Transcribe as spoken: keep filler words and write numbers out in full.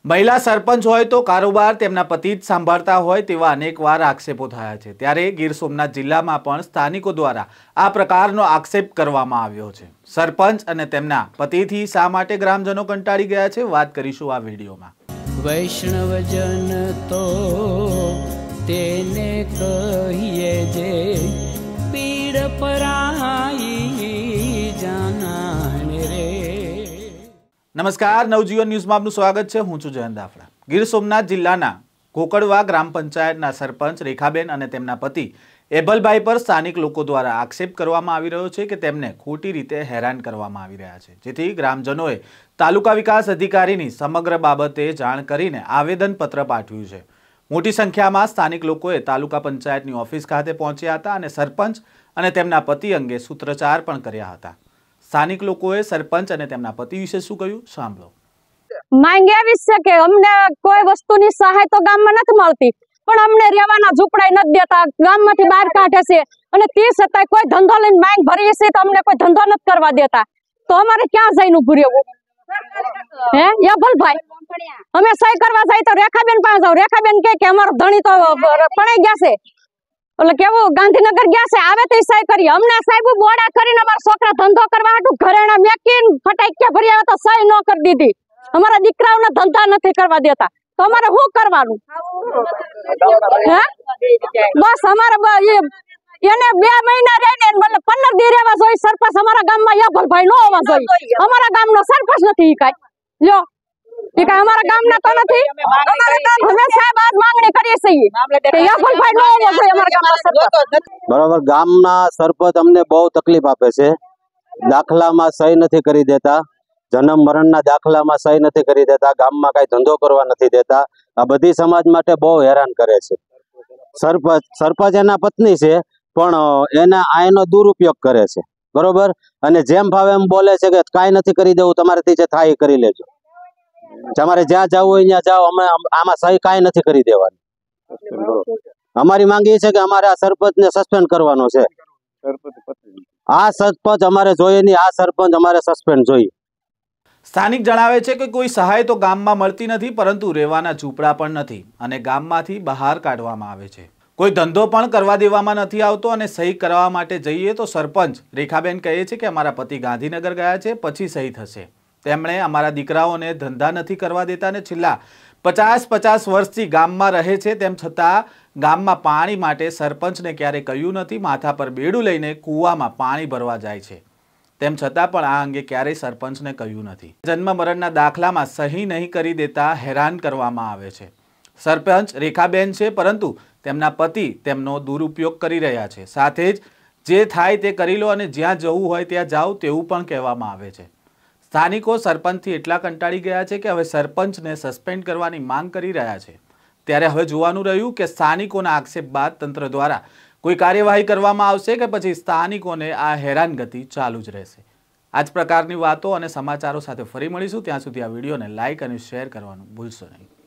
महिला सरपंच होय तो कारोबार तेमना पति ज सांभाळता होय तेवा अनेकवार आक्षेपो थया छे। त्यारे गीर सोमनाथ जिल्लामां पण स्थानिको द्वारा आ प्रकारनो आक्षेप करवामां आव्यो छे। सरपंच अने तेमना पतिथी शा माटे ग्रामजनो कंटाळी गया छे, वात करीशुं आ विडियोमां। वैष्णवजन तो तेने कहिए जे पीड़ पराई जाना रे। नमस्कार, नवजीवन न्यूज में आपनु स्वागत है। हूँ छुं जयंत दाफड़ा। गीर सोमनाथ जिल्लाना कोकड़वा ग्राम पंचायतना सरपंच रेखाबेन अने तेमना पति एबलभाई पर स्थानिक लोको द्वारा आक्षेप करवामां आवी रह्यो छे के तेमने खोटी रीते हैरान करवामां आवी रह्या छे, जेथी ग्रामजनोए तालुका विकास अधिकारीनी समग्र बाबते जाण करीने आवेदनपत्र पाठव्युं छे। मोटी संख्यामां स्थानिक लोकोए तालुका पंचायतनी ऑफिस खाते पहोंच्या हता अने सरपंच अने तेमना पति अंगे सूत्रचार पण कर्या हता। स्थानिक लोकोए सरपंच अने तेमना पति विषे शुं कह्युं सांभळो। માંગ એવી છે કે અમને કોઈ વસ્તુની સહાય તો ગામમાં નથી મળતી, પણ અમને રહેવાના ઝૂંપડા નથી દેતા, ગામમાંથી બહાર કાઢે છે અને તે છતાંય કોઈ ધંધો લઈને માંગ ભરીએ છે તો અમને કોઈ ધંધો નથી કરવા દેતા। તો અમારે ક્યાં જઈને ઊભું રહેવું? હે યભલભાઈ, અમે સહી કરવા જાય તો રેખાબેન પાસે જાવ, રેખાબેન કહે કે અમારો ધણી તો પણાઈ ગયા છે, એટલે કેવું ગાંધીનગર ગયા છે, આવે તો સહી કરી। અમને સાહેબ બોડા કરીને અમારા છોકરા ધંધો કરવા હાટુ ઘરેણા મેકીને ફટાક્યા ભરી આવે તો સહી ન કરી દીધી। અમારા દીકરાઓને ધંધા નથી કરવા દેતા, તો અમારે શું કરવાનું? હે બસ અમારે એને બે મહિના રહીને મતલબ પંદર દી રહેવા જોઈએ। સરપંચ અમારા ગામમાં યભલભાઈ નો હોવા જોઈએ, અમારા ગામનો સરપંચ નથી કાઈ લ્યો, એ કાઈ અમારા ગામના તો નથી। અમારા ગામ અમે સાહેબ આજ માંગણી કરીએ છીએ કે યભલભાઈ નો હોવા જોઈએ અમારા ગામમાં સરપંચ। બરાબર, ગામના સરપંચ અમને બહુ તકલીફ આપે છે। દાખલામાં સહી નથી કરી દેતા, જન્મ મરણના દાખલામાં સહી નથી કરી દેતા, ગામમાં કઈ ધંધો કરવા નથી દેતા। આ બધી સમાજ માટે બહુ હેરાન કરે છે। સરપંચ સરપંચ એના પત્ની છે, પણ એના આયનો દુરુપયોગ કરે છે, બરોબર। અને જેમ ભાવે એમ બોલે છે કે કાંઈ નથી કરી દેવું, તમારાથી જે થાય એ કરી લેજો, તમારે જ્યાં જવું હોય ત્યાં જાઓ, અમે આમાં સહી કાંઈ નથી કરી દેવાની। અમારી માંગ એ છે કે અમારે આ સરપંચને સસ્પેન્ડ કરવાનો છે। આ સરપંચ અમારે જોઈએ નહીં, આ સરપંચ અમારે સસ્પેન્ડ જોઈએ। સ્થાનિક જણાવે છે કે કોઈ સહાય તો ગામમાં મળતી નથી, પરંતુ રહેવાના ઝૂંપડા પણ નથી અને ગામમાંથી બહાર કાઢવામાં આવે છે। કોઈ ધંધો પણ કરવા દેવામાં નથી આવતો અને સહી કરવા માટે જઈએ તો સરપંચ રેખાબેન કહે છે કે અમારા પતિ ગાંધીનગર ગયા છે, પછી સહી થશે। તેમણે અમારા દીકરાઓને ધંધા નથી કરવા દેતા અને છેલ્લા પચાસ પચાસ વર્ષથી ગામમાં રહે છે, તેમ છતાં ગામમાં પાણી માટે સરપંચને ક્યારે કહ્યું નથી। માથા પર બેડું લઈને કૂવામાં પાણી ભરવા જાય છે, તેમ છતાં પણ આ અંગે ક્યારેય સરપંચને કહ્યું નથી। જન્મ મરણના દાખલામાં સહી નહીં કરી દેતા હેરાન કરવામાં આવે છે। સરપંચ રેખાબેન છે, પરંતુ તેમના પતિ તેમનો દુરુપયોગ કરી રહ્યા છે। સાથે જ જે થાય તે કરી લો અને જ્યાં જવું હોય ત્યાં જાઓ તેવું પણ કહેવામાં આવે છે। સ્થાનિકો સરપંચથી એટલા કંટાળી ગયા છે કે હવે સરપંચને સસ્પેન્ડ કરવાની માંગ કરી રહ્યા છે। ત્યારે હવે જોવાનું રહ્યું કે સ્થાનિકોના આક્ષેપ બાદ તંત્ર દ્વારા कोई कार्यवाही करवामां आवशे के पछी स्थानिकोने आ हैरानगति चालू ज रहेशे। आ ज प्रकारनी वातो अने समाचारों साथे फरी मळीशुं। त्यां सुधी आ विडियोने लाइक अने शेर करवानुं भूलशो नहीं।